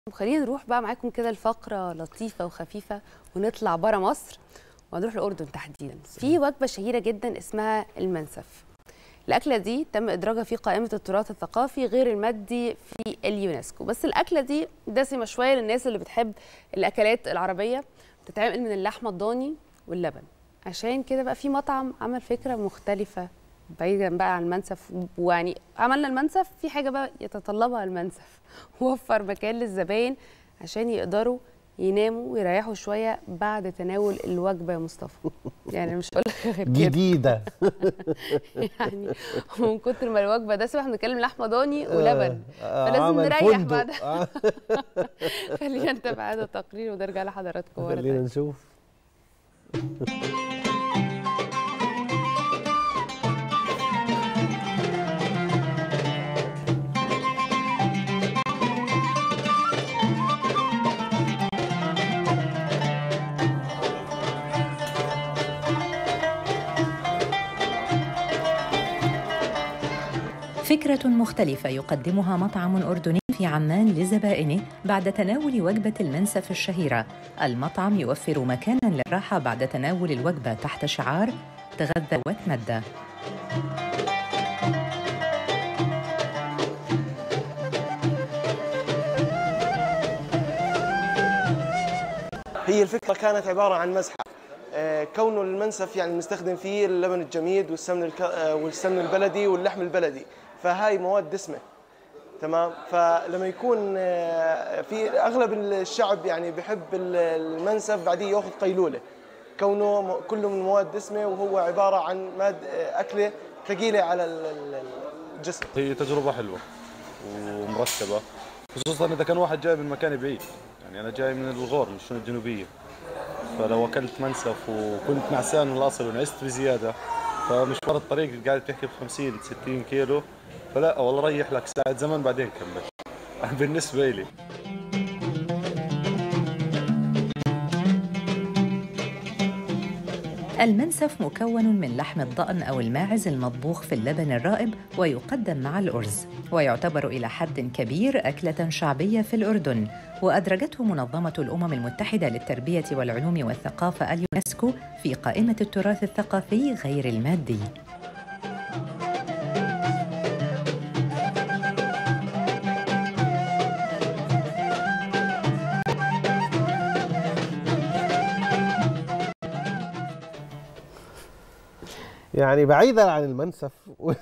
خلينا نروح بقى معاكم كده لفقرة لطيفة وخفيفة ونطلع برا مصر ونروح الأردن تحديدا. في وجبة شهيرة جدا اسمها المنسف. الأكلة دي تم إدراجها في قائمة التراث الثقافي غير المادي في اليونسكو، بس الأكلة دي دسمة شوية للناس اللي بتحب الأكلات العربية، بتتعمل من اللحمة الضاني واللبن. عشان كده بقى في مطعم عمل فكرة مختلفة بعيدا بقى عن المنسف، ويعني عملنا المنسف في حاجة بقى يتطلبها المنسف، وفر مكان للزباين عشان يقدروا يناموا ويريحوا شوية بعد تناول الوجبة يا مصطفى. يعني مش هقول لك غير كده جديدة. يعني من كتر ما الوجبة دسمة، احنا بنتكلم لحمة ضاني ولبن، فلازم نريح بعدها. خلينا نتابع هذا التقرير ونرجع لحضراتكم مرة تانية. خلينا نشوف. فكرة مختلفة يقدمها مطعم أردني في عمان لزبائنه بعد تناول وجبة المنسف الشهيرة. المطعم يوفر مكاناً للراحة بعد تناول الوجبة تحت شعار تغذى وتمدى. هي الفكرة كانت عبارة عن مزحة، كونه المنسف يعني بنستخدم فيه اللبن الجميد والسمن البلدي واللحم البلدي، فهاي مواد دسمة. تمام. فلما يكون في اغلب الشعب يعني بحب المنسف بعديه ياخذ قيلولة، كونه كله من مواد دسمة وهو عبارة عن أكلة ثقيلة على الجسم. هي تجربة حلوة ومرتبة، خصوصا إذا كان واحد جاي من مكان بعيد. يعني أنا جاي من الغور من الشؤون الجنوبية، فلو أكلت منسف وكنت نعسان من الأصل ونعست بزيادة، فمشوار الطريق قاعد تحكي ب 50-60 كيلو، فلا والله ريح لك ساعة زمن بعدين كمل. بالنسبة لي المنسف مكون من لحم الضأن أو الماعز المطبوخ في اللبن الرائب ويقدم مع الأرز، ويعتبر إلى حد كبير أكلة شعبية في الأردن، وأدرجته منظمة الأمم المتحدة للتربية والعلوم والثقافة اليونسكو في قائمة التراث الثقافي غير المادي. يعني بعيدا عن المنسف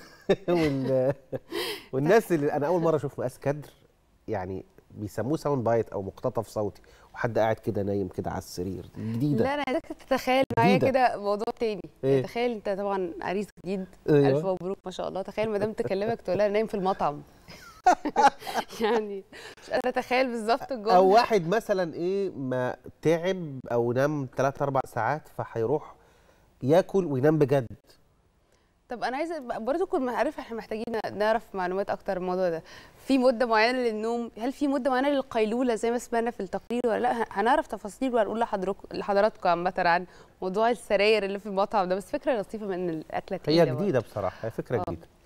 والناس اللي انا اول مره اشوف مقاس كدر، يعني بيسموه ساوند بايت او مقتطف صوتي، وحد قاعد كده نايم كده على السرير. جديده. لا انا عايزاك تتخيل معايا كده موضوع تاني. إيه؟ تخيل انت طبعا عريس جديد. أيوة. الف مبروك ما شاء الله. تخيل مدام تكلمك تقول لها نايم في المطعم. يعني مش قادره اتخيل بالظبط الجمله. او واحد مثلا ما تعب او نام 3-4 ساعات فهيروح ياكل وينام بجد. طب انا عايزه برضه كنا عارف احنا محتاجين نعرف معلومات اكتر عن الموضوع ده. في مده معينه للنوم؟ هل في مده معينه للقيلوله زي ما سمعنا في التقرير ولا لا؟ هنعرف تفاصيل وهنقول لحضراتكم عامه عن موضوع السراير اللي في المطعم ده، بس فكره لطيفه من الاكله هي جديده بصراحه، هي فكره جديده.